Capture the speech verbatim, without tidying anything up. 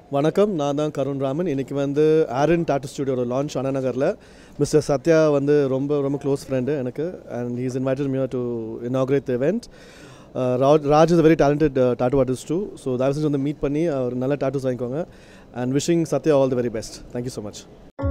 வணக்கம், நான் தான் கருண் ராமன். இன்றைக்கி வந்து ஆரன் டாட்டூ ஸ்டுடியோட லான்ச் அண்ணா நகரில். மிஸ்டர் சத்யா வந்து ரொம்ப ரொம்ப க்ளோஸ் ஃப்ரெண்டு எனக்கு, and he's invited me to inaugurate the event. Raj is a very talented tattoo artist too. So தயவு செஞ்சு வந்து மீட் பண்ணி அவர் நல்ல டாட்டூஸ் வாங்கிக்கோங்க. And wishing Sathya all the very best. Thank you so much.